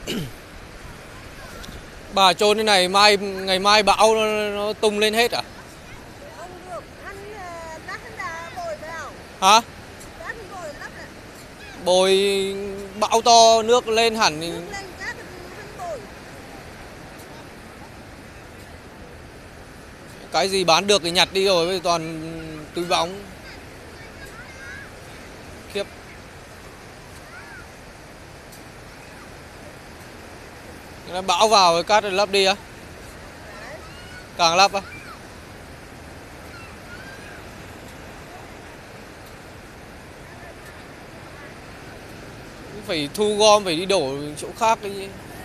Bà trôn thế này ngày mai bão nó tung lên hết à? Không được, lát là bồi vào. Hả? Lát thì bồi lắm này. Bồi bão to nước lên hẳn thì Nước lên cát thì hắn bồi. cái gì bán được thì nhặt đi rồi, bây giờ toàn túi bóng. Khiếp. Nó bão vào cái cát rồi lấp đi á? Càng lấp á? Phải thu gom, phải đi đổ chỗ khác cái gì.